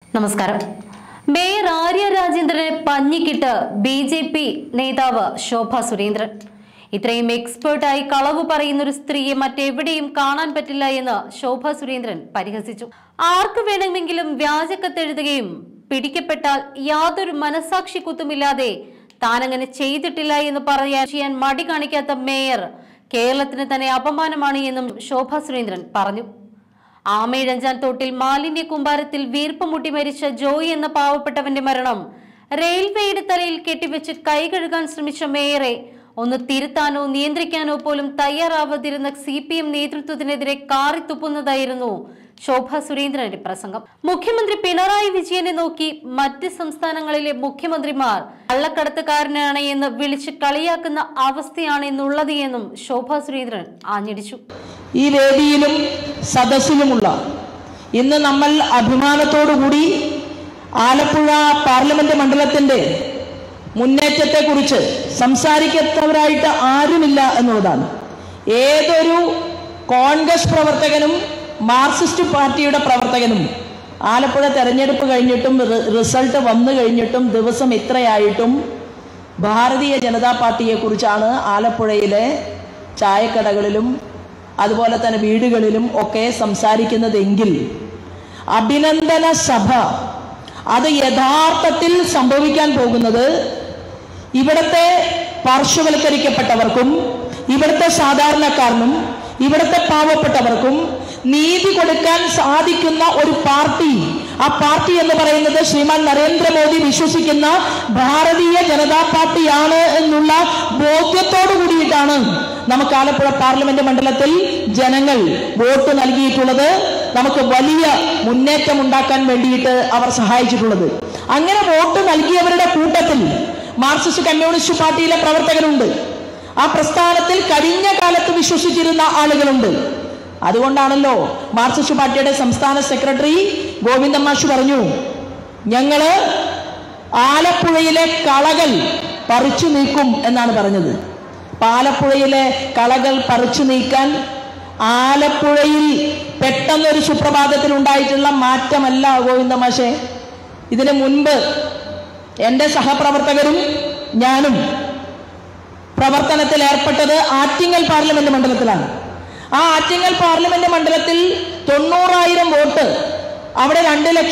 നമസ്കാരം. മേയർ ആര്യ രാജേന്ദ്രനെ പഞ്ഞിക്കിട്ട് ബി.ജെ.പി. നേതാവ് ശോഭ സുരേന്ദ്രൻ. ഇത്രയും എക്സ്പേർട്ടായി കളവ് പറയുന്ന ഒരു സ്ത്രീയെ മറ്റെവിടെയും കാണാൻ പറ്റില്ല എന്ന് ശോഭ സുരേന്ദ്രൻ പരിഹസിച്ചു. ആർക്ക് വേണമെങ്കിലും വ്യാജക്കത്തെഴുതുകയും പിടിക്കപ്പെട്ടാൽ യാതൊരു മനസാക്ഷി കുത്തുമില്ലാതെ താനങ്ങനെ ചെയ്തിട്ടില്ല എന്ന് ചെയ്യാൻ മടി കാണിക്കാത്ത മേയർ കേരളത്തിന് തന്നെ അപമാനമാണ് എന്നും ശോഭ സുരേന്ദ്രൻ പറഞ്ഞു. ആമയിഴഞ്ചാൻ തോട്ടിൽ മാലിന്യ കുമ്പാരത്തിൽ വീർപ്പ് മുട്ടി മരിച്ച ജോയി എന്ന പാവപ്പെട്ടവന്റെ മരണം റെയിൽവേയുടെ തലയിൽ കെട്ടിവെച്ച് കൈ കഴുകാൻ ശ്രമിച്ച മേയറെ ഒന്ന് തിരുത്താനോ നിയന്ത്രിക്കാനോ പോലും തയ്യാറാവാതിരുന്ന CPM നേതൃത്വത്തിനെതിരെ കാറിത്തുപ്പുന്നതായിരുന്നു ശോഭ സുരേന്ദ്രന്റെ പ്രസംഗം. മുഖ്യമന്ത്രി പിണറായി വിജയനെ നോക്കി മറ്റ് സംസ്ഥാനങ്ങളിലെ മുഖ്യമന്ത്രിമാർ കള്ളക്കടത്തുകാരനാണ് എന്ന് വിളിച്ച് കളിയാക്കുന്ന അവസ്ഥയാണ് എന്നുള്ളത് എന്നും ശോഭ സുരേന്ദ്രൻ ആഞ്ഞടിച്ചു. ഈ വേദിയിലും സദസ്സിലുമുള്ള ഇന്ന് നമ്മൾ അഭിമാനത്തോടുകൂടി ആലപ്പുഴ പാർലമെന്റ് മണ്ഡലത്തിന്റെ മുന്നേറ്റത്തെക്കുറിച്ച് സംസാരിക്കുന്നവരായിട്ട് ആരുമില്ല എന്നുള്ളതാണ്. ഏതൊരു കോൺഗ്രസ് പ്രവർത്തകനും മാർക്സിസ്റ്റ് പാർട്ടിയുടെ പ്രവർത്തകനും ആലപ്പുഴ തെരഞ്ഞെടുപ്പ് കഴിഞ്ഞിട്ടും റിസൾട്ട് വന്നു കഴിഞ്ഞിട്ടും ദിവസം ഇത്രയായിട്ടും ഭാരതീയ ജനതാ പാർട്ടിയെക്കുറിച്ചാണ് ആലപ്പുഴയിലെ ചായക്കടകളിലും അതുപോലെ തന്നെ വീടുകളിലും ഒക്കെ സംസാരിക്കുന്നതെങ്കിൽ അഭിനന്ദന സഭ അത് യഥാർത്ഥത്തിൽ സംഭവിക്കാൻ പോകുന്നത് ഇവിടുത്തെ പാർശ്വവൽക്കരിക്കപ്പെട്ടവർക്കും ഇവിടുത്തെ സാധാരണക്കാരനും ഇവിടുത്തെ പാവപ്പെട്ടവർക്കും നീതി കൊടുക്കാൻ സാധിക്കുന്ന ഒരു പാർട്ടി, ആ പാർട്ടി എന്ന് പറയുന്നത് ശ്രീമാൻ നരേന്ദ്രമോദി വിശ്വസിക്കുന്ന ഭാരതീയ ജനതാ പാർട്ടിയാണ് എന്നുള്ള ബോധ്യത്തോടു കൂടിയിട്ടാണ് നമുക്ക് ആലപ്പുഴ പാർലമെന്റ് മണ്ഡലത്തിൽ ജനങ്ങൾ വോട്ട് നൽകിയിട്ടുള്ളത്. നമുക്ക് വലിയ മുന്നേറ്റം ഉണ്ടാക്കാൻ വേണ്ടിയിട്ട് അവർ സഹായിച്ചിട്ടുള്ളത്. അങ്ങനെ വോട്ട് നൽകിയവരുടെ കൂട്ടത്തിൽ മാർക്സിസ്റ്റ് കമ്മ്യൂണിസ്റ്റ് പാർട്ടിയിലെ പ്രവർത്തകരുണ്ട്. ആ പ്രസ്ഥാനത്തിൽ കഴിഞ്ഞ കാലത്ത് വിശ്വസിച്ചിരുന്ന ആളുകളുണ്ട്. അതുകൊണ്ടാണല്ലോ മാർക്സിസ്റ്റ് പാർട്ടിയുടെ സംസ്ഥാന സെക്രട്ടറി ഗോവിന്ദൻ മാഷ് പറഞ്ഞു, ഞങ്ങള് ആലപ്പുഴയിലെ കളകൾ പറിച്ചു നീക്കും എന്നാണ് പറഞ്ഞത്. ആലപ്പുഴയിലെ കളകൾ പറിച്ചു നീക്കാൻ ആലപ്പുഴയിൽ പെട്ടെന്നൊരു സുപ്രഭാതത്തിൽ ഉണ്ടായിട്ടുള്ള മാറ്റമല്ല ഗോവിന്ദൻ മാഷെ. ഇതിനു മുൻപ് എൻ്റെ സഹപ്രവർത്തകരും ഞാനും പ്രവർത്തനത്തിൽ ഏർപ്പെട്ടത് ആറ്റിങ്ങൽ പാർലമെന്റ് മണ്ഡലത്തിലാണ്. ആ ആറ്റിങ്ങൽ പാർലമെന്റ് മണ്ഡലത്തിൽ 90,000 വോട്ട്, അവിടെ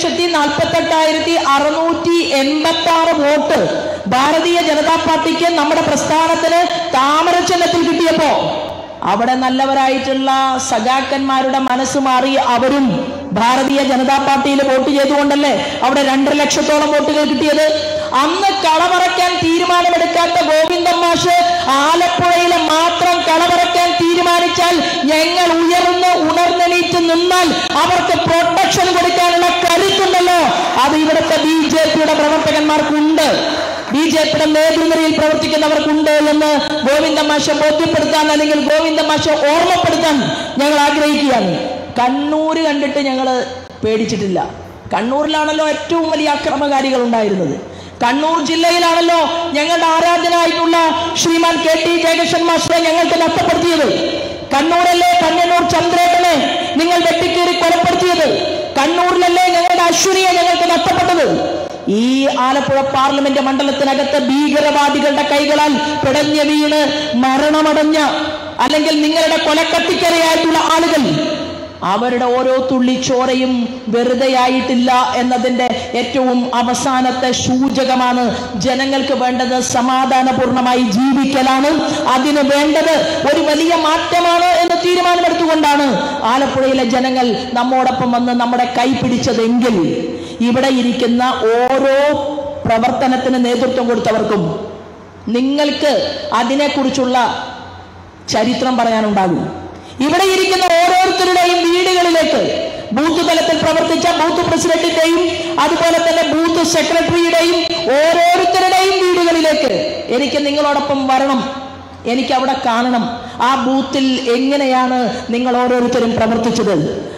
2,48,686 വോട്ട് ഭാരതീയ ജനതാ പാർട്ടിക്ക് നമ്മുടെ പ്രസ്ഥാനത്തിന് താമരചിഹ്നത്തിൽ കിട്ടിയപ്പോ അവിടെ നല്ലവരായിട്ടുള്ള സഖാക്കന്മാരുടെ മനസ്സ് മാറി അവരും ഭാരതീയ ജനതാ പാർട്ടിയിൽ വോട്ട് ചെയ്തുകൊണ്ടല്ലേ അവിടെ 2 ലക്ഷത്തോളം വോട്ടുകൾ കിട്ടിയത്. അന്ന് കളമറയ്ക്കാൻ തീരുമാനമെടുക്കാത്ത ഗോവിന്ദൻ മാഷ് ആലപ്പുഴയിലെ മാത്രം കളമറയ്ക്കാൻ തീരുമാനിച്ചാൽ ഞങ്ങൾ ഉണർന്നെണീറ്റ് നിന്നാൽ അവർക്ക് പ്രൊട്ടക്ഷൻ കൊടുക്കാനുള്ള കരുത്തുണ്ടല്ലോ, അത് ഇവിടുത്തെ BJPയുടെ പ്രവർത്തകന്മാർക്കുണ്ട്, BJPയുടെ നേതൃനിരയിൽ പ്രവർത്തിക്കുന്നവർക്കുണ്ട് എന്ന് ഗോവിന്ദൻ മാഷെ ബോധ്യപ്പെടുത്താൻ അല്ലെങ്കിൽ ഗോവിന്ദൻ മാഷെ ഓർമ്മപ്പെടുത്താൻ ഞങ്ങൾ ആഗ്രഹിക്കുകയാണ്. കണ്ണൂര് കണ്ടിട്ട് ഞങ്ങൾ പേടിച്ചിട്ടില്ല. കണ്ണൂരിലാണല്ലോ ഏറ്റവും വലിയ അക്രമകാരികൾ ഉണ്ടായിരുന്നത്. കണ്ണൂർ ജില്ലയിലാണല്ലോ ഞങ്ങളുടെ ആരാധനായിട്ടുള്ള ശ്രീമാൻ KT ജയകൃഷ്ണൻ മാസ്റ്ററെ ഞങ്ങൾക്ക് നഷ്ടപ്പെടുത്തിയത്. കണ്ണൂരല്ലേ കണ്ണൂർ ചന്ദ്രേട്ടനെ നിങ്ങൾ വെട്ടിക്കേറി കൊലപ്പെടുത്തിയത്. കണ്ണൂരിലല്ലേ ഞങ്ങളുടെ അശ്വിനിയെ ഞങ്ങൾക്ക് നഷ്ടപ്പെട്ടത്. ഈ ആലപ്പുഴ പാർലമെന്റ് മണ്ഡലത്തിനകത്ത് ഭീകരവാദികളുടെ കൈകളാൽ പിടഞ്ഞു വീണ് മരണമടഞ്ഞ അല്ലെങ്കിൽ നിങ്ങളുടെ കൊലക്കത്തിക്കരയായിട്ടുള്ള ആളുകൾ, അവരുടെ ഓരോ തുള്ളി ചോരയും വെറുതെയായിട്ടില്ല എന്നതിന്റെ ഏറ്റവും അവസാനത്തെ സൂചകമാണ്. ജനങ്ങൾക്ക് വേണ്ടത് സമാധാനപൂർണമായി ജീവിക്കലാണ്. അതിന് വേണ്ടത് ഒരു വലിയ മാറ്റമാണ് എന്ന് തീരുമാനമെടുത്തുകൊണ്ടാണ് ആലപ്പുഴയിലെ ജനങ്ങൾ നമ്മോടൊപ്പം വന്ന് നമ്മുടെ കൈ പിടിച്ചതെങ്കിൽ ഇവിടെ ഇരിക്കുന്ന ഓരോ പ്രവർത്തനത്തിന് നേതൃത്വം കൊടുത്തവർക്കും നിങ്ങൾക്ക് അതിനെക്കുറിച്ചുള്ള ചരിത്രം പറയാനുണ്ടാകും. ഇവിടെ ഇരിക്കുന്ന ഓരോരുത്തരുടെയും വീടുകളിലേക്ക് ബൂത്ത് തലത്തിൽ പ്രവർത്തിച്ച ബൂത്ത് പ്രസിഡന്റിന്റെയും അതുപോലെ തന്നെ ബൂത്ത് സെക്രട്ടറിയുടെയും ഓരോരുത്തരുടെയും വീടുകളിലേക്ക് എനിക്ക് നിങ്ങളോടൊപ്പം വരണം, എനിക്ക് അവിടെ കാണണം. ആ ബൂത്തിൽ എങ്ങനെയാണ് നിങ്ങൾ ഓരോരുത്തരും പ്രവർത്തിച്ചത്,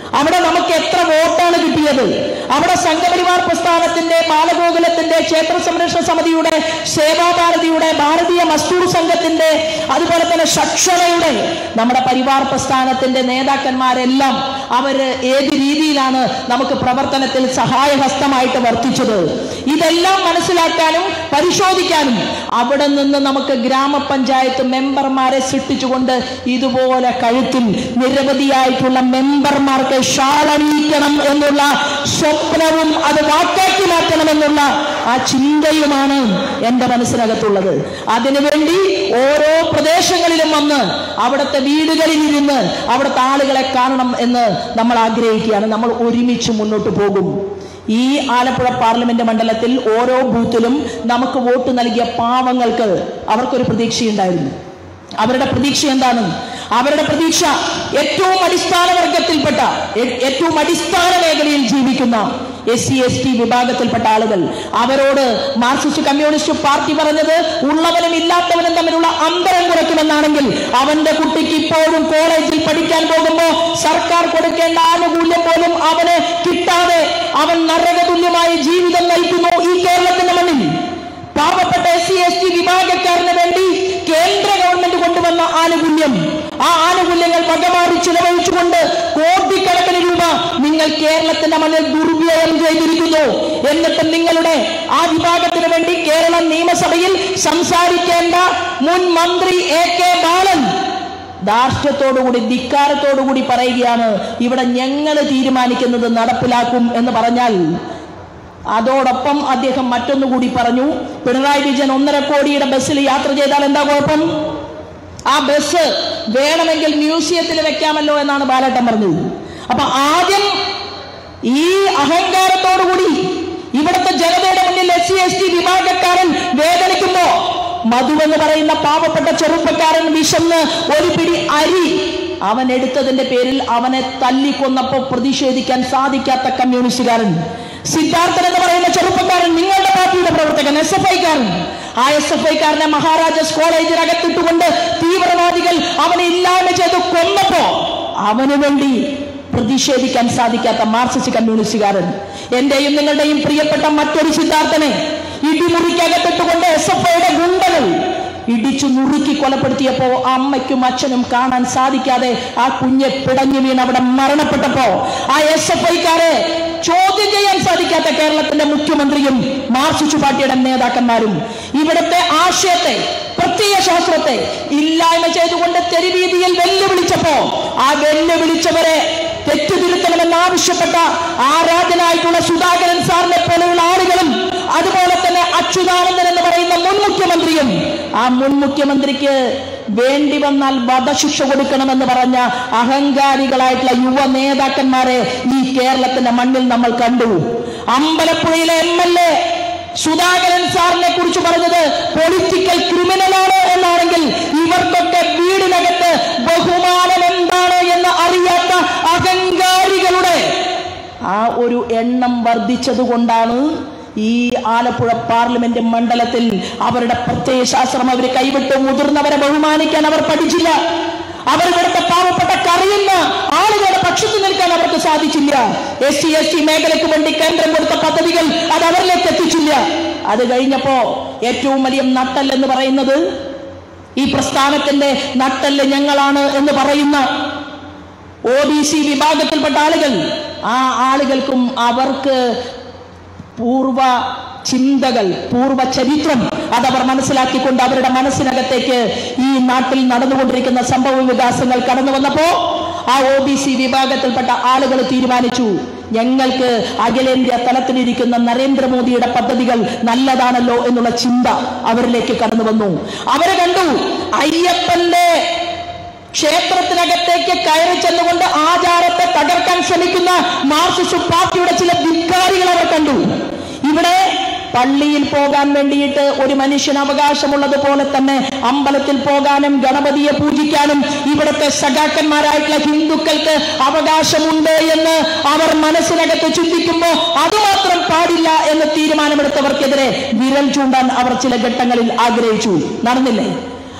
അവിടെ നമുക്ക് എത്ര വോട്ടാണ് കിട്ടിയത്? അവിടെ സംഘപരിവാർ പ്രസ്ഥാനത്തിന്റെ, ബാലഗോകുലത്തിന്റെ, ക്ഷേത്ര സംരക്ഷണ സമിതിയുടെ, സേവാഭാരതിയുടെ, ഭാരതീയ മസ്ദൂർ സംഘത്തിന്റെ, അതുപോലെ തന്നെ ഷക്ഷണയുടെ, നമ്മുടെ പരിവാർ പ്രസ്ഥാനത്തിന്റെ നേതാക്കന്മാരെല്ലാം അവര് ഏത് രീതിയിലാണ് നമുക്ക് പ്രവർത്തനത്തിൽ സഹായഹസ്തമായിട്ട് വർത്തിച്ചത്, ഇതെല്ലാം മനസ്സിലാക്കാനും പരിശോധിക്കാനും അവിടെ നിന്ന് നമുക്ക് ഗ്രാമപഞ്ചായത്ത് മെമ്പർമാരെ സൃഷ്ടിച്ചുകൊണ്ട് ഇതുപോലെ കഴുത്തിൽ നിരവധിയായിട്ടുള്ള മെമ്പർമാർക്ക് ഷാളണിയിക്കണം എന്നുള്ള സ്വപ്നവും അത് വാക്കാക്കി മാറ്റണമെന്നുള്ള ആ ചിന്തയുമാണ് എൻ്റെ മനസ്സിനകത്തുള്ളത്. അതിനുവേണ്ടി ഓരോ പ്രദേശങ്ങളിലും വന്ന് അവിടുത്തെ വീടുകളിൽ ഇരുന്ന് അവിടുത്തെ ആളുകളെ കാണണം എന്ന് നമ്മൾ ആഗ്രഹിക്കുകയാണ്. നമ്മൾ ഒരുമിച്ച് മുന്നോട്ട് പോകും. ഈ ആലപ്പുഴ പാർലമെന്റ് മണ്ഡലത്തിൽ ഓരോ ബൂത്തിലും നമുക്ക് വോട്ട് നൽകിയ പാവങ്ങൾക്ക് അവർക്കൊരു പ്രതീക്ഷയുണ്ടായിരുന്നു. അവരുടെ പ്രതീക്ഷ എന്താണ്? അവരുടെ പ്രതീക്ഷ ഏറ്റവും അടിസ്ഥാന വർഗത്തിൽപ്പെട്ട, ഏറ്റവും അടിസ്ഥാന മേഖലയിൽ ജീവിക്കുന്ന SC/ST വിഭാഗത്തിൽപ്പെട്ട ആളുകൾ, അവരോട് മാർക്സിസ്റ്റ് കമ്മ്യൂണിസ്റ്റ് പാർട്ടി പറഞ്ഞത് ഉള്ളവനും ഇല്ലാത്തവനും തമ്മിലുള്ള അന്തരം കുറയ്ക്കുമെന്നാണെങ്കിൽ അവന്റെ കുട്ടിക്ക് ഇപ്പോഴും കോളേജിൽ പഠിക്കാൻ പോകുമ്പോൾ സർക്കാർ കൊടുക്കേണ്ട ആനുകൂല്യം പോലും അവന് കിട്ടാതെ അവൻ നരകതുല്യമായ ജീവിതം നയിക്കുന്നു ഈ കേരളത്തിന്റെ മണ്ണിൽ. പാവപ്പെട്ട SC/ST വിഭാഗക്കാരന് വേണ്ടി കേന്ദ്ര ഗവൺമെന്റ് കൊണ്ടുവന്ന ആനുകൂല്യം, ആ ആനുകൂല്യങ്ങൾ വകമാറി ചിലവഴിച്ചുകൊണ്ട് കോടിക്കണക്കിന് രൂപ നിങ്ങൾ കേരളത്തിന്റെ മണ്ണിൽ ദുർവ്യയം ചെയ്തിരിക്കുന്നു. എന്നിട്ടും നിങ്ങളുടെ ആ വിഭാഗത്തിന് വേണ്ടി കേരള നിയമസഭയിൽ സംസാരിക്കേണ്ട മുൻ മന്ത്രി AK ബാലൻ ധാർഷ്ട്യത്തോടുകൂടി, ധിക്കാരത്തോടുകൂടി പറയുകയാണ്, ഇവിടെ ഞങ്ങൾ തീരുമാനിക്കുന്നത് നടപ്പിലാക്കും എന്ന് പറഞ്ഞാൽ, അതോടൊപ്പം അദ്ദേഹം മറ്റൊന്നുകൂടി പറഞ്ഞു, പിണറായി വിജയൻ 1.5 കോടിയുടെ ബസ്സിൽ യാത്ര ചെയ്താൽ എന്താ കുഴപ്പം? ആ ബസ് വേണമെങ്കിൽ മ്യൂസിയത്തിൽ വെക്കാമല്ലോ എന്നാണ് ബാലേട്ടൻ പറഞ്ഞത്. അപ്പൊ ആദ്യം ഈ അഹങ്കാരത്തോടുകൂടി ഇവിടുത്തെ ജനതയുടെ മുന്നിൽ SC/ST വിഭാഗക്കാരൻ വേദനിക്കുമ്പോ മധു എന്ന് പറയുന്ന പാവപ്പെട്ട ചെറുപ്പക്കാരൻ വിശന്ന് ഒരു പിടി അരി അവൻ എടുത്തതിന്റെ പേരിൽ അവനെ തല്ലിക്കൊന്നപ്പോ പ്രതിഷേധിക്കാൻ സാധിക്കാത്ത കമ്മ്യൂണിസ്റ്റുകാരൻ, സിദ്ധാർത്ഥൻ എന്ന് പറയുന്ന ചെറുപ്പക്കാരൻ, നിങ്ങളുടെ പാർട്ടിയുടെ പ്രവർത്തകൻ, SFI-കാരൻ, ആ SFI-കാരനെ മഹാരാജാസ് കോളേജിനകത്തിട്ടുകൊണ്ട് തീവ്രവാദികൾ അവനെ ഇല്ലായ്മ ചെയ്ത് കൊന്നപ്പോ അവന് വേണ്ടി പ്രതിഷേധിക്കാൻ സാധിക്കാത്ത മാർക്സിസ്റ്റ് കമ്മ്യൂണിസ്റ്റുകാരൻ, എന്റെയും നിങ്ങളുടെയും പ്രിയപ്പെട്ട മറ്റൊരു സിദ്ധാർത്ഥനെ ഇടിമുറിക്കകത്തിട്ടുകൊണ്ട് SFI-യുടെ ഗുണ്ടകൾ ഇടിച്ചു നുറുക്കി കൊലപ്പെടുത്തിയപ്പോ അമ്മയ്ക്കും അച്ഛനും കാണാൻ സാധിക്കാതെ ആ കുഞ്ഞെ പിടഞ്ഞു വീണ് അവിടെ മരണപ്പെട്ടപ്പോ ആ SFI-കാരെ ചോദ്യം ചെയ്യാൻ സാധിക്കാത്ത കേരളത്തിന്റെ മുഖ്യമന്ത്രിയും മാർക്സിസ്റ്റ് പാർട്ടിയുടെ നേതാക്കന്മാരും ഇവിടുത്തെ ആശയത്തെ, പ്രത്യയശാസ്ത്രത്തെ ഇല്ലായ്മ ചെയ്തുകൊണ്ട് തെരുവീതിയിൽ വെല്ലുവിളിച്ചപ്പോ ആ വെല്ലുവിളിച്ചവരെ തെറ്റുതിരുത്തണമെന്നാവശ്യപ്പെട്ട ആരാധനായിട്ടുള്ള സുധാകരൻ സാറിനെ പോലെയുള്ള ആളുകളും, അതുപോലെ തന്നെ അച്യുതാനന്ദൻ എന്ന് പറയുന്ന മുൻ മുഖ്യമന്ത്രിയും, ആ മുൻ മുഖ്യമന്ത്രിക്ക് വേണ്ടി വന്നാൽ വധശിക്ഷ കൊടുക്കണമെന്ന് പറഞ്ഞ അഹങ്കാരികളായിട്ടുള്ള യുവ നേതാക്കന്മാരെ ഈ കേരളത്തിന്റെ മണ്ണിൽ നമ്മൾ കണ്ടു. അമ്പലപ്പുഴയിലെ MLA സുധാകരൻ സാറിനെ കുറിച്ച് പറഞ്ഞത് പൊളിറ്റിക്കൽ ക്രിമിനലാണ് എന്നാണെങ്കിൽ, ഇവർക്കൊക്കെ വീടിനകത്ത് ബഹുമാനം എന്താണ് എന്ന് അറിയാത്ത അഹങ്കാരികളുടെ ആ ഒരു എണ്ണം വർദ്ധിച്ചതുകൊണ്ടാണ് ഈ ആലപ്പുഴ പാർലമെന്റ് മണ്ഡലത്തിൽ അവരുടെ പ്രത്യയശാസ്ത്രം അവർ കൈവിട്ടു. മുതിർന്നവരെ ബഹുമാനിക്കാൻ അവർ പഠിച്ചില്ല. അവരിവിടുത്തെ പാവപ്പെട്ട കറിയുന്ന ആളുകളുടെ പക്ഷത്ത് നിൽക്കാൻ അവർക്ക് സാധിച്ചില്ല. SC/ST മേഖലയ്ക്ക് വേണ്ടി കേന്ദ്രം കൊടുത്ത പദ്ധതികൾ അത് അവരിലേക്ക് എത്തിച്ചില്ല. അത് കഴിഞ്ഞപ്പോ ഏറ്റവും വലിയ നട്ടൽ എന്ന് പറയുന്നത്, ഈ പ്രസ്ഥാനത്തിന്റെ നട്ടല് ഞങ്ങളാണ് എന്ന് പറയുന്ന OBC വിഭാഗത്തിൽപ്പെട്ട ആളുകൾ, ആ ആളുകൾക്കും അവർക്ക് പൂർവ ചിന്തകൾ, പൂർവ ചരിത്രം അതവർ മനസ്സിലാക്കിക്കൊണ്ട് അവരുടെ മനസ്സിനകത്തേക്ക് ഈ നാട്ടിൽ നടന്നുകൊണ്ടിരിക്കുന്ന സംഭവ വികാസങ്ങൾ കടന്നു വന്നപ്പോ ആ OBC വിഭാഗത്തിൽപ്പെട്ട ആളുകൾ തീരുമാനിച്ചു, ഞങ്ങൾക്ക് അഖിലേന്ത്യാ തലത്തിലിരിക്കുന്ന നരേന്ദ്രമോദിയുടെ പദ്ധതികൾ നല്ലതാണല്ലോ എന്നുള്ള ചിന്ത അവരിലേക്ക് കടന്നു വന്നു. അവരെ കണ്ടു അയ്യപ്പന്റെ ക്ഷേത്രത്തിനകത്തേക്ക് കയറി ചെന്നുകൊണ്ട് ആചാരത്തെ തകർക്കാൻ ശ്രമിക്കുന്ന മാർക്സിസ്റ്റ് പാർട്ടിയുടെ ചില ധിക്കാരികൾ അവർ കണ്ടു. ഇവിടെ പള്ളിയിൽ പോകാൻ വേണ്ടിയിട്ട് ഒരു മനുഷ്യന് അവകാശമുള്ളതുപോലെ തന്നെ അമ്പലത്തിൽ പോകാനും ഗണപതിയെ പൂജിക്കാനും ഇവിടുത്തെ സഖാക്കന്മാരായിട്ടുള്ള ഹിന്ദുക്കൾക്ക് അവകാശമുണ്ട് എന്ന് അവർ മനസ്സിനകത്ത് ചിന്തിക്കുമ്പോൾ അതുമാത്രം പാടില്ല എന്ന് തീരുമാനമെടുത്തവർക്കെതിരെ വിരൽ ചൂണ്ടാൻ അവർ ചില ഘട്ടങ്ങളിൽ ആഗ്രഹിച്ചു. നടന്നില്ലേ?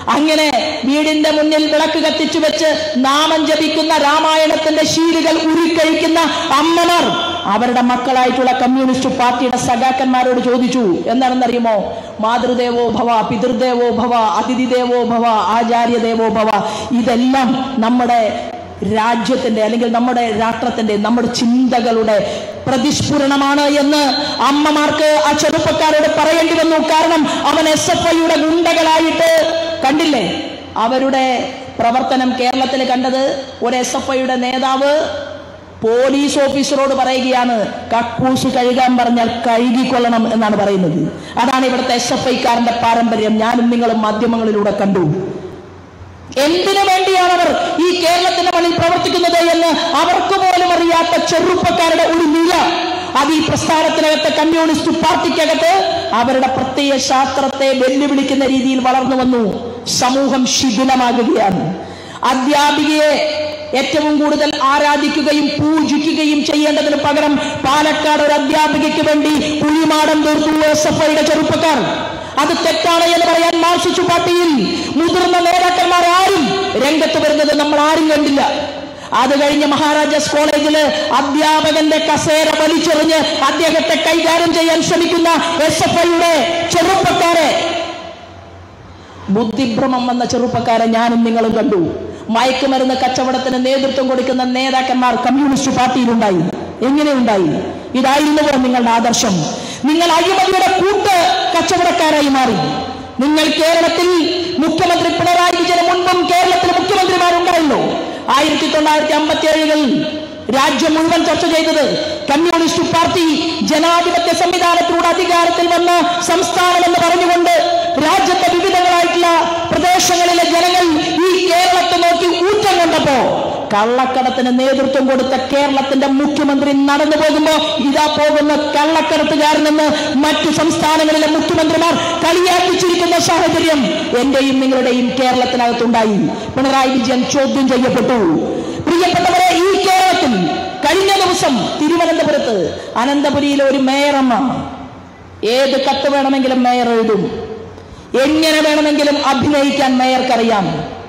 അങ്ങനെ വീടിന്റെ മുന്നിൽ വിളക്ക് കത്തിച്ചു വെച്ച് നാമം ജപിക്കുന്ന രാമായണത്തിന്റെ ശീലുകൾ ഉരുക്കഴിക്കുന്ന അമ്മമാർ അവരുടെ മക്കളായിട്ടുള്ള കമ്മ്യൂണിസ്റ്റ് പാർട്ടിയുടെ സഖാക്കന്മാരോട് ചോദിച്ചു, എന്താണെന്നറിയുമോ? മാതൃദേവോ ഭവ, പിതൃദേവോ ഭവ, അതിഥി ദേവോ ഭവ, ആചാര്യ ദേവോ ഭവ. ഇതെല്ലാം നമ്മുടെ രാജ്യത്തിന്റെ അല്ലെങ്കിൽ നമ്മുടെ രാഷ്ട്രത്തിന്റെ നമ്മുടെ ചിന്തകളുടെ പ്രതിസ്ഫുരണമാണ് എന്ന് അമ്മമാർക്ക് ആ ചെറുപ്പക്കാരോട് പറയേണ്ടി വന്നു. കാരണം അവൻ SFIയുടെ ഗുണ്ടകളായിട്ട് കണ്ടില്ലേ. അവരുടെ പ്രവർത്തനം കേരളത്തിൽ കണ്ടത് ഒരു SFIയുടെ നേതാവ് പോലീസ് ഓഫീസറോട് പറയുകയാണ്, കക്കൂസ് കഴുകാൻ പറഞ്ഞാൽ കഴുകിക്കൊള്ളണം എന്നാണ് പറയുന്നത്. അതാണ് ഇവിടുത്തെ SFIക്കാരന്റെ പാരമ്പര്യം. ഞാനും നിങ്ങളും മാധ്യമങ്ങളിലൂടെ കണ്ടു. എന്തിനു വേണ്ടിയാണ് അവർ ഈ കേരളത്തിന്റെ മണ്ണിൽ പ്രവർത്തിക്കുന്നത് എന്ന് അവർക്ക് പോലും അറിയാത്ത ചെറുപ്പക്കാരുടെ ഒരു നില അത് ഈ പ്രസ്ഥാനത്തിനകത്ത് കമ്മ്യൂണിസ്റ്റ് പാർട്ടിക്കകത്ത് അവരുടെ പ്രത്യയ ശാസ്ത്രത്തെ വെല്ലുവിളിക്കുന്ന രീതിയിൽ വളർന്നു വന്നു. സമൂഹം ശിഥിലമാകുകയാണ്. അധ്യാപികയെ ഏറ്റവും കൂടുതൽ ആരാധിക്കുകയും പൂജിക്കുകയും ചെയ്യേണ്ടതിന് പകരം പാലക്കാട് ഒരു അധ്യാപികയ്ക്ക് വേണ്ടി കുഴിമാടം തീർത്തു SFIയുടെ ചെറുപ്പക്കാർ. അത് തെറ്റാണ് എന്ന് പറയാൻ മാർക്സിസ്റ്റ് പാർട്ടിയിൽ മുതിർന്ന നേതാക്കന്മാർ ആരും രംഗത്ത് വരുന്നത് നമ്മൾ ആരും കണ്ടില്ല. അത് കഴിഞ്ഞ് മഹാരാജാസ് കോളേജില് അധ്യാപകന്റെ കസേര വലിച്ചെറിഞ്ഞ് അദ്ദേഹത്തെ കൈകാര്യം ചെയ്യാൻ ശ്രമിക്കുന്ന SFIയുടെ ചെറുപ്പക്കാരെ, ബുദ്ധിഭ്രമം വന്ന ചെറുപ്പക്കാരെ ഞാനും നിങ്ങളും കണ്ടു. മയക്കുമരുന്ന് കച്ചവടത്തിന് നേതൃത്വം കൊടുക്കുന്ന നേതാക്കന്മാർ കമ്മ്യൂണിസ്റ്റ് പാർട്ടിയിലുണ്ടായി. എങ്ങനെ ഉണ്ടായി? ഇതായിരുന്നുവോ നിങ്ങളുടെ ആദർശം? നിങ്ങൾ അഴിമതിയുടെ കൂട്ട് കച്ചവടക്കാരായി മാറി. നിങ്ങൾ കേരളത്തിൽ മുഖ്യമന്ത്രി പിണറായി വിജയന് മുൻപും കേരളത്തിൽ മുഖ്യമന്ത്രിമാരുണ്ടായല്ലോ. 1957 രാജ്യം മുഴുവൻ ചർച്ച ചെയ്തത് കമ്മ്യൂണിസ്റ്റ് പാർട്ടി ജനാധിപത്യ സംവിധാനത്തിലൂടെ അധികാരത്തിൽ വന്ന സംസ്ഥാനം എന്ന് പറഞ്ഞുകൊണ്ട് രാജ്യത്തെ വിവിധങ്ങളായിട്ടുള്ള പ്രദേശങ്ങളിലെ ജനങ്ങൾ ഈ കേരളത്തെ നോക്കി ഊറ്റം കൊണ്ടപ്പോ കള്ളക്കടത്തിന് നേതൃത്വം കൊടുത്ത കേരളത്തിന്റെ മുഖ്യമന്ത്രി നടന്നു പോകുമ്പോ ഇതാ പോകുന്ന കള്ളക്കടത്തുകാരനെന്ന് മറ്റു സംസ്ഥാനങ്ങളിലെ മുഖ്യമന്ത്രിമാർ കളിയാക്കിച്ചിരിക്കുന്ന സാഹചര്യം എന്റെയും നിങ്ങളുടെയും കേരളത്തിനകത്തുണ്ടായി. പിണറായി വിജയൻ ചോദ്യം ചെയ്യപ്പെട്ടു. പ്രിയപ്പെട്ടവരെ, ഈ കേരളത്തിൽ കഴിഞ്ഞ ദിവസം തിരുവനന്തപുരത്ത് അനന്തപുരിയിലെ ഒരു മേയറമ്മ ഏത് കത്ത് വേണമെങ്കിലും മേയർ എഴുതും, എങ്ങനെ വേണമെങ്കിലും അഭിനയിക്കാൻ മേയർക്കറിയാം.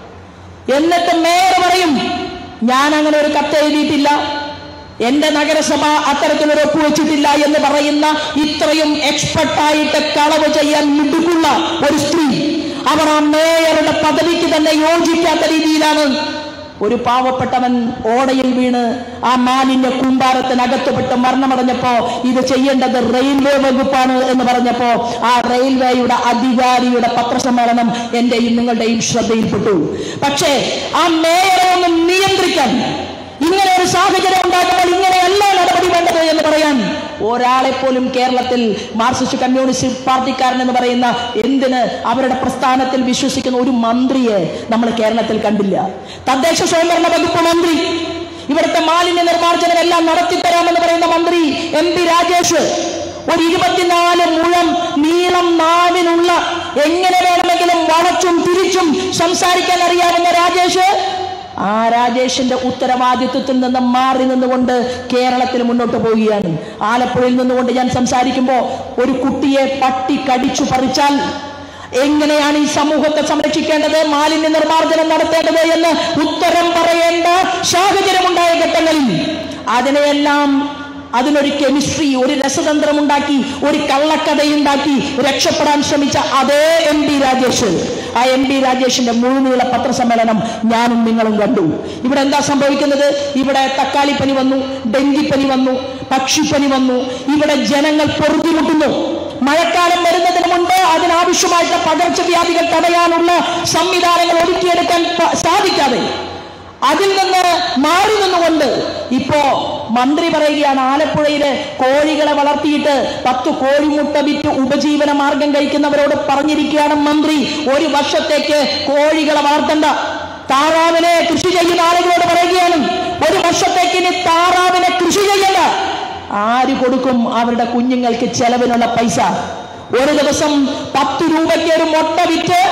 എന്നിട്ട് മേയർ പറയും, ഞാൻ അങ്ങനെ ഒരു കത്ത് എഴുതിയിട്ടില്ല, എന്റെ നഗരസഭ അത്തരത്തിലൊരു ഒപ്പുവെച്ചിട്ടില്ല എന്ന് പറയുന്ന ഇത്രയും എക്സ്പെർട്ടായിട്ട് കളവ് ചെയ്യാൻ മിടുക്കുള്ള ഒരു സ്ത്രീ, അവർ ആ മേയറുടെ പദവിക്ക് തന്നെ യോജിക്കാത്ത രീതിയിലാണ് ഒരു പാവപ്പെട്ടവൻ ഓടയിൽ വീണ് ആ മാലിന്യ കൂമ്പാരത്തിനകത്തുപെട്ട് മരണമടഞ്ഞപ്പോ ഇത് ചെയ്യേണ്ടത് റെയിൽവേ വകുപ്പാണ് എന്ന് പറഞ്ഞപ്പോ ആ റെയിൽവേയുടെ അധികാരിയുടെ പത്രസമ്മേളനം എന്റെയും നിങ്ങളുടെയും ശ്രദ്ധയിൽപ്പെട്ടു. പക്ഷേ ആ മേയറെ ഒന്ന് നിയന്ത്രിക്കാൻ, ഇങ്ങനെ ഒരു സാഹചര്യം ഉണ്ടാകുമ്പോൾ ഇങ്ങനെയല്ല നടപടി വേണ്ടത് എന്ന് പറയാൻ ഒരാളെ പോലും കേരളത്തിൽ മാർക്സിസ്റ്റ് കമ്മ്യൂണിസ്റ്റ് പാർട്ടിക്കാരൻ എന്ന് പറയുന്ന എന്തിന് അവരുടെ പ്രസ്ഥാനത്തിൽ വിശ്വസിക്കുന്ന ഒരു മന്ത്രിയെ നമ്മൾ കേരളത്തിൽ കണ്ടില്ല. തദ്ദേശ സ്വയംഭരണ വകുപ്പ് മന്ത്രി, ഇവിടുത്തെ മാലിന്യ നിർമ്മാർജ്ജനം എല്ലാം നടത്തിത്തരാമെന്ന് പറയുന്ന മന്ത്രി MP രാജേഷ്, ഒരു 24 മുഴം നീളം നാവിനുള്ള എങ്ങനെ വേണമെങ്കിലും വളച്ചും തിരിച്ചും സംസാരിക്കാൻ അറിയാവുന്ന രാജേഷ്, ആ രാജേഷിന്റെ ഉത്തരവാദിത്വത്തിൽ നിന്ന് മാറി നിന്നുകൊണ്ട് കേരളത്തിൽ മുന്നോട്ട് പോവുകയാണ്. ആലപ്പുഴയിൽ നിന്നുകൊണ്ട് ഞാൻ സംസാരിക്കുമ്പോൾ ഒരു കുട്ടിയെ പട്ടി കടിച്ചു പറിച്ചാൽ എങ്ങനെയാണ് ഈ സമൂഹത്തെ സംരക്ഷിക്കേണ്ടത്, മാലിന്യ നിർമ്മാർജ്ജനം നടത്തേണ്ടത് എന്ന് ഉത്തരം പറയേണ്ട സാഹചര്യമുണ്ടായ ഘട്ടങ്ങളിൽ അതിനെയെല്ലാം അതിനൊരു കെമിസ്ട്രി, ഒരു രസതന്ത്രം ഉണ്ടാക്കി, ഒരു കള്ളക്കഥയുണ്ടാക്കി രക്ഷപ്പെടാൻ ശ്രമിച്ച അതേ MP രാജേഷ്, ആ MP രാജേഷിന്റെ മുഴുനീള പത്രസമ്മേളനം ഞാനും നിങ്ങളും കണ്ടു. ഇവിടെ എന്താ സംഭവിക്കുന്നത്? ഇവിടെ തക്കാളിപ്പനി വന്നു, ഡെങ്കിപ്പനി വന്നു, പക്ഷിപ്പനി വന്നു. ഇവിടെ ജനങ്ങൾ പൊറുതിമുട്ടുന്നു. മഴക്കാലം വരുന്നതിന് മുൻപ് അതിനാവശ്യമായിട്ടുള്ള പകർച്ചവ്യാധികൾ തടയാനുള്ള സംവിധാനങ്ങൾ ഒരുക്കിയെടുക്കാൻ സാധിക്കാതെ അതിൽ നിന്ന് മാറി നിന്നുകൊണ്ട് ഇപ്പോ മന്ത്രി പറയുകയാണ്, ആലപ്പുഴയിലെ കോഴികളെ വളർത്തിയിട്ട് 10 കോഴിമുട്ട വിറ്റ് ഉപജീവന മാർഗം കഴിക്കുന്നവരോട് പറഞ്ഞിരിക്കുകയാണ് മന്ത്രി, 1 വർഷത്തേക്ക് കോഴികളെ വളർത്തണ്ട. താറാവിനെ കൃഷി ചെയ്യുന്ന ആളുകളോട് പറയുകയാണ്, 1 വർഷത്തേക്ക് ഇനി താറാവിനെ കൃഷി ചെയ്യണ്ട. ആര് കൊടുക്കും അവരുടെ കുഞ്ഞുങ്ങൾക്ക് ചെലവിനുള്ള പൈസ? ഒരു ദിവസം 10 രൂപയ്ക്ക് ഒരു മുട്ട വിറ്റ്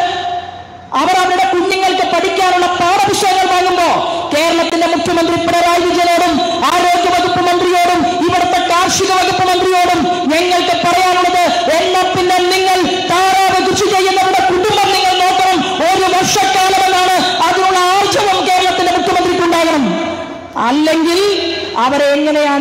അവർ അവരുടെ കുഞ്ഞുങ്ങൾക്ക് പഠിക്കാനുള്ള പാഠപുസ്തകങ്ങൾ വാങ്ങുമ്പോ കേരളത്തിന്റെ മുഖ്യമന്ത്രി പിണറായി വിജയനോടും ആരോഗ്യ വകുപ്പ് മന്ത്രിയോടും ഇവിടുത്തെ കാർഷിക വകുപ്പ് മന്ത്രിയോടും ഞങ്ങൾക്ക് പറയാനുള്ളത്, എന്നാ പിന്നെ നിങ്ങൾ താറാവ് കൃഷി ചെയ്യുന്നവരുടെ കുടുംബം നിങ്ങൾ നോക്കണം. 1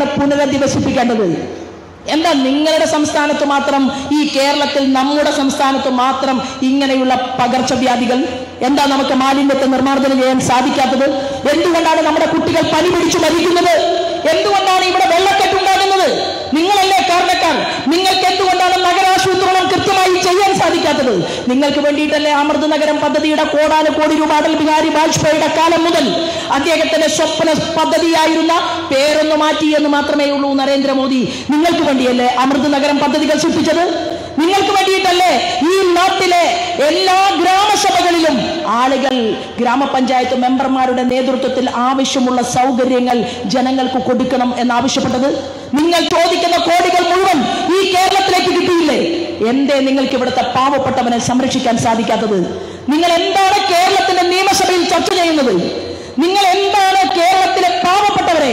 പുനരധിവസിപ്പിക്കേണ്ടത്. എന്താ നിങ്ങളുടെ സംസ്ഥാനത്ത് മാത്രം, ഈ കേരളത്തിൽ നമ്മുടെ സംസ്ഥാനത്ത് മാത്രം ഇങ്ങനെയുള്ള പകർച്ചവ്യാധികൾ? എന്താ നമുക്ക് മാലിന്യത്തെ നിർമ്മാർജ്ജനം ചെയ്യാൻ സാധിക്കാത്തത്? എന്തുകൊണ്ടാണ് നമ്മുടെ കുട്ടികൾ പനി പിടിച്ചു മരിക്കുന്നത്? എന്തുകൊണ്ടാണ് ഇവിടെ വെള്ളക്കെട്ടുണ്ടാകുന്നത്? നിങ്ങളല്ലേ കാരണക്കാർ. നിങ്ങൾക്ക് എന്തുകൊണ്ടാണ് നഗരാശുപത്രികളും കൃത്യമായി ചെയ്യാൻ സാധിക്കാത്തത്? നിങ്ങൾക്ക് വേണ്ടിയിട്ടല്ലേ അമൃത് നഗരം പദ്ധതിയുടെ കോടാനുകോടി രൂപ അടൽ ബിഹാരി വാജ്പേയിയുടെ കാലം മുതൽ അദ്ദേഹത്തിന്റെ സ്വപ്ന പദ്ധതിയായിരുന്ന പേരൊന്ന് മാറ്റി എന്ന് മാത്രമേ ഉള്ളൂ നരേന്ദ്രമോദി. നിങ്ങൾക്ക് വേണ്ടിയല്ലേ അമൃത് നഗരം പദ്ധതികൾ സൃഷ്ടിച്ചത്? നിങ്ങൾക്ക് വേണ്ടിയിട്ടല്ലേ ഈ നാട്ടിലെ എല്ലാ ഗ്രാമസഭകളിലും ആളുകൾ ഗ്രാമപഞ്ചായത്ത് മെമ്പർമാരുടെ നേതൃത്വത്തിൽ ആവശ്യമുള്ള സൗകര്യങ്ങൾ ജനങ്ങൾക്ക് കൊടുക്കണം എന്നാവശ്യപ്പെട്ടത്? നിങ്ങൾ ചോദിക്കുന്ന കോടികൾ മുഴുവൻ ഈ കേരളത്തിലേക്ക് കിട്ടിയില്ലേ? എന്തേ നിങ്ങൾക്ക് ഇവിടുത്തെ പാവപ്പെട്ടവനെ സംരക്ഷിക്കാൻ സാധിക്കാത്തത്? നിങ്ങൾ എന്താണ് കേരളത്തിന്റെ നിയമസഭയിൽ ചർച്ച ചെയ്യുന്നത്? നിങ്ങൾ എന്താണ് കേരളത്തിലെ പാവപ്പെട്ടവരെ,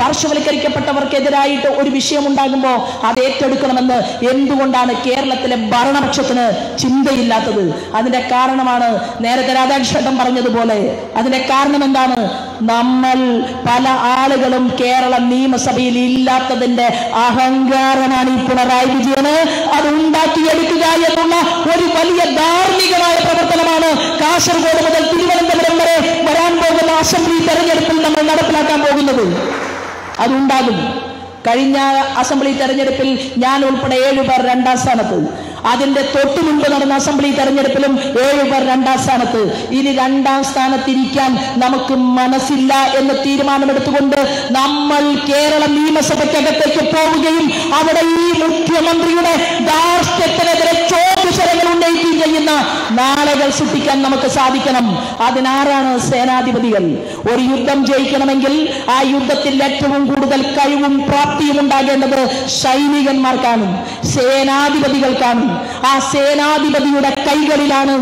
പാർശ്വവൽക്കരിക്കപ്പെട്ടവർക്കെതിരായിട്ട് ഒരു വിഷയമുണ്ടാകുമ്പോൾ അത് ഏറ്റെടുക്കണമെന്ന് എന്തുകൊണ്ടാണ് കേരളത്തിലെ ഭരണപക്ഷത്തിന് ചിന്തയില്ലാത്തത്? അതിന്റെ കാരണമാണ് നേരത്തെ രാധാകൃഷ്ണൻ പറഞ്ഞതുപോലെ. അതിന്റെ കാരണം എന്താണ്? നമ്മൾ പല ആളുകളും കേരള നിയമസഭയിൽ ഇല്ലാത്തതിന്റെ അഹങ്കാരമാണ് ഈ പിണറായി വിജയന്. അത് ഉണ്ടാക്കിയെടുക്കുക എന്നുള്ള ഒരു വലിയ ധാർമ്മികമായ പ്രവർത്തനമാണ് കാസർഗോഡ് മുതൽ തിരുവനന്തപുരം വരെ വരാൻ പോകുന്ന അസംബ്ലി തെരഞ്ഞെടുപ്പിൽ നമ്മൾ നടപ്പിലാക്കാൻ പോകുന്നത്. അതുണ്ടാകും. കഴിഞ്ഞ അസംബ്ലി തെരഞ്ഞെടുപ്പിൽ ഞാൻ ഉൾപ്പെടെ 7 പേർ 2ാം സ്ഥാനത്ത്. അതിന്റെ തൊട്ടു മുൻപ് നടന്ന അസംബ്ലി തെരഞ്ഞെടുപ്പിലും 7 പേർ 2ാം സ്ഥാനത്ത്. ഇനി 2ാം സ്ഥാനത്തിരിക്കാൻ നമുക്ക് മനസ്സില്ല എന്ന് തീരുമാനമെടുത്തുകൊണ്ട് നമ്മൾ കേരള നിയമസഭയ്ക്കകത്തേക്ക് പോവുകയും അവിടെ ഈ മുഖ്യമന്ത്രിയുടെ ധാർഷ്ട്യത്തിനെതിരെ ചോദ്യശരങ്ങൾ ഉന്നയിക്കുകയും ചെയ്യുന്ന നാളുകൾ സൃഷ്ടിക്കാൻ നമുക്ക് സാധിക്കണം. അതിനാരാണ്? സേനാധിപതികൾ. ഒരു യുദ്ധം ജയിക്കണമെങ്കിൽ ആ യുദ്ധത്തിൽ ഏറ്റവും കൂടുതൽ കഴിവും പ്രാപ്തിയും ഉണ്ടാകേണ്ടത് സൈനികന്മാർക്കാണ്, സേനാധിപതികൾക്കാണ്. ആ സേനാധിപതിയുടെ കൈകളിലാണ്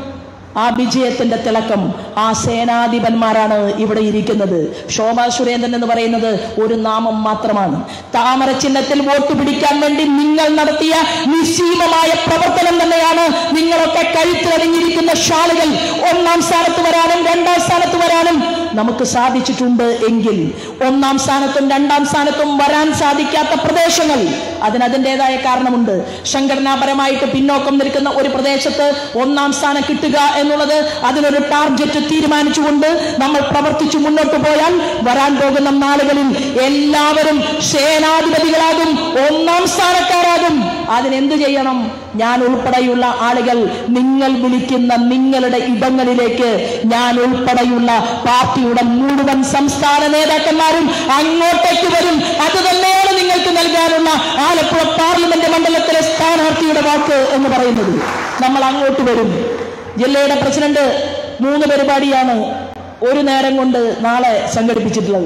ആ വിജയത്തിന്റെ തിളക്കം. ആ സേനാധിപന്മാരാണ് ഇവിടെ ഇരിക്കുന്നത്. ശോഭാ സുരേന്ദ്രൻ എന്ന് പറയുന്നത് ഒരു നാമം മാത്രമാണ്. താമര ചിഹ്നത്തിൽ വോട്ട് പിടിക്കാൻ വേണ്ടി നിങ്ങൾ നടത്തിയ നിസ്സീമമായ പ്രവർത്തനം തന്നെയാണ് നിങ്ങളൊക്കെ കഴുത്തിലണിഞ്ഞിരിക്കുന്ന ഷാളുകൾ 1ാം സ്ഥാനത്ത് വരാനും 2ാം സ്ഥാനത്ത് വരാനും നമുക്ക് സാധിച്ചിട്ടുണ്ട്. എങ്കിൽ 1ാം സ്ഥാനത്തും 2ാം സ്ഥാനത്തും വരാൻ സാധിക്കാത്ത പ്രദേശങ്ങൾ അതിനതിൻ്റെതായ കാരണമുണ്ട്. സംഘടനാപരമായിട്ട് പിന്നോക്കം നിൽക്കുന്ന ഒരു പ്രദേശത്ത് 1ാം സ്ഥാനം കിട്ടുക എന്നുള്ളത് അതിനൊരു ടാർഗറ്റ് തീരുമാനിച്ചുകൊണ്ട് നമ്മൾ പ്രവർത്തിച്ചു മുന്നോട്ട് പോയാൽ വരാൻ പോകുന്ന നാളുകളിൽ എല്ലാവരും സേനാധിപതികളാകും, 1ാം സ്ഥാനക്കാരാകും. അതിനെന്ത് ചെയ്യണം? ഞാൻ ഉൾപ്പെടെയുള്ള ആളുകൾ നിങ്ങൾ വിളിക്കുന്ന നിങ്ങളുടെ ഇടങ്ങളിലേക്ക് ഞാൻ ഉൾപ്പെടെയുള്ള പാർട്ടിയുടെ മുഴുവൻ സംസ്ഥാന നേതാക്കന്മാരും അങ്ങോട്ടേക്ക് വരും. അത് തന്നെയാണ് നിങ്ങൾക്ക് നൽകാനുള്ള ആലപ്പുഴ പാർലമെന്റ് മണ്ഡലത്തിലെ സ്ഥാനാർത്ഥിയുടെ വാക്ക് എന്ന് പറയുന്നത്. നമ്മൾ അങ്ങോട്ട് വരും. ജില്ലയുടെ പ്രസിഡന്റ് 3 പരിപാടിയാണ് ഒരു നേരം കൊണ്ട് നാളെ സംഘടിപ്പിച്ചിട്ടുള്ളത്.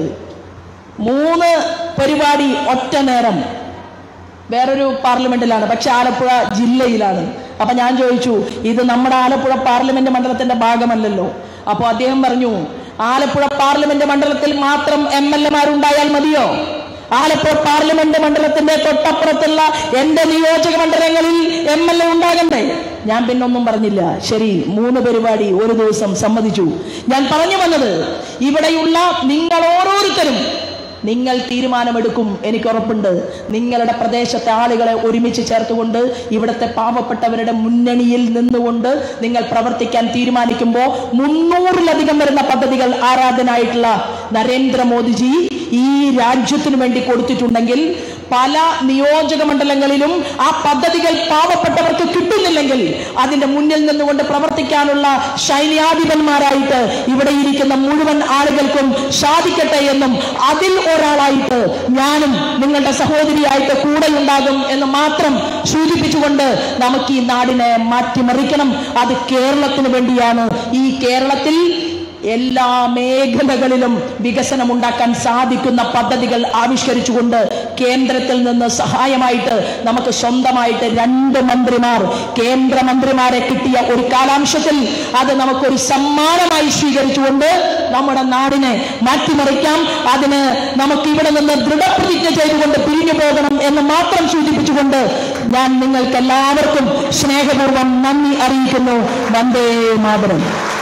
3 പരിപാടി ഒറ്റ നേരം. വേറൊരു പാർലമെന്റിലാണ്, പക്ഷെ ആലപ്പുഴ ജില്ലയിലാണ്. അപ്പൊ ഞാൻ ചോദിച്ചു, ഇത് നമ്മുടെ ആലപ്പുഴ പാർലമെന്റ് മണ്ഡലത്തിന്റെ ഭാഗമല്ലല്ലോ. അപ്പൊ അദ്ദേഹം പറഞ്ഞു, ആലപ്പുഴ പാർലമെന്റ് മണ്ഡലത്തിൽ മാത്രം MLA-മാരുണ്ടായാൽ മതിയോ? ആലപ്പുഴ പാർലമെന്റ് മണ്ഡലത്തിന്റെ തൊട്ടപ്പുറത്തുള്ള എന്റെ നിയോജക മണ്ഡലങ്ങളിൽ MLA ഉണ്ടാകണ്ടേ? ഞാൻ പിന്നൊന്നും പറഞ്ഞില്ല. ശരി, 3 പരിപാടി ഒരു ദിവസം സമ്മതിച്ചു. ഞാൻ പറഞ്ഞു വന്നത്, ഇവിടെയുള്ള നിങ്ങൾ ഓരോരുത്തരും നിങ്ങൾ തീരുമാനമെടുക്കും. എനിക്ക് ഉറപ്പുണ്ട്, നിങ്ങളുടെ പ്രദേശത്തെ ആളുകളെ ഒരുമിച്ച് ചേർത്തുകൊണ്ട് ഇവിടുത്തെ പാവപ്പെട്ടവരുടെ മുന്നണിയിൽ നിന്നുകൊണ്ട് നിങ്ങൾ പ്രവർത്തിക്കാൻ തീരുമാനിക്കുമ്പോൾ 300-ലധികം വരുന്ന പദ്ധതികൾ ആരാധനായിട്ടുള്ള നരേന്ദ്രമോദിജി ഈ രാജ്യത്തിനു വേണ്ടി കൊടുത്തിട്ടുണ്ടെങ്കിൽ പല നിയോജക മണ്ഡലങ്ങളിലും ആ പദ്ധതികൾ പാവപ്പെട്ടവർക്ക് കിട്ടുന്നില്ലെങ്കിൽ അതിന്റെ മുന്നിൽ നിന്നുകൊണ്ട് പ്രവർത്തിക്കാനുള്ള സൈന്യാധിപന്മാരായിട്ട് ഇവിടെ ഇരിക്കുന്ന മുഴുവൻ ആളുകൾക്കും സാധിക്കട്ടെ എന്നും അതിൽ ഒരാളായിട്ട് ഞാനും നിങ്ങളുടെ സഹോദരിയായിട്ട് കൂടെ ഉണ്ടാകും എന്ന് മാത്രം സൂചിപ്പിച്ചുകൊണ്ട് നമുക്ക് ഈ നാടിനെ മാറ്റിമറിക്കണം. അത് കേരളത്തിന് വേണ്ടിയാണ്. ഈ കേരളത്തിൽ എല്ലാ മേഖലകളിലും വികസനം ഉണ്ടാക്കാൻ സാധിക്കുന്ന പദ്ധതികൾ ആവിഷ്കരിച്ചുകൊണ്ട് കേന്ദ്രത്തിൽ നിന്ന് സഹായമായിട്ട് നമുക്ക് സ്വന്തമായിട്ട് 2 മന്ത്രിമാർ, കേന്ദ്രമന്ത്രിമാരെ കിട്ടിയ ഒരു കാലാംശത്തിൽ അത് നമുക്കൊരു സമ്മാനമായി സ്വീകരിച്ചുകൊണ്ട് നമ്മുടെ നാടിനെ മാറ്റിമറിക്കാം. അതിന് നമുക്ക് ഇവിടെ നിന്ന് ദൃഢപ്രതിജ്ഞ ചെയ്തുകൊണ്ട് പിരിഞ്ഞു പോകണം എന്ന് മാത്രം സൂചിപ്പിച്ചുകൊണ്ട് ഞാൻ നിങ്ങൾക്ക് എല്ലാവർക്കും സ്നേഹപൂർവ്വം നന്ദി അറിയിക്കുന്നു. വന്ദേ മാതരം.